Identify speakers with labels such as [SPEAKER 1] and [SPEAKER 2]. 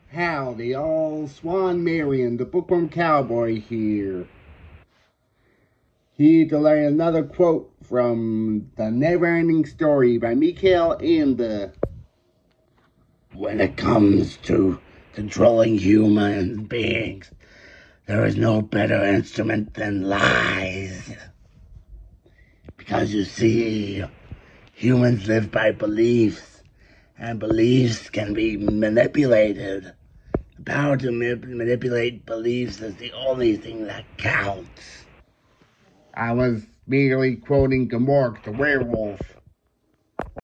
[SPEAKER 1] Howdy all, Swan Marion, the bookworm cowboy here. Here to learn another quote from the never-ending story by Mikhail Ende. When it comes to controlling human beings, there is no better instrument than lies. Because you see, humans live by beliefs, and beliefs can be manipulated. The power to manipulate beliefs is the only thing that counts. I was merely quoting Gamork, the werewolf.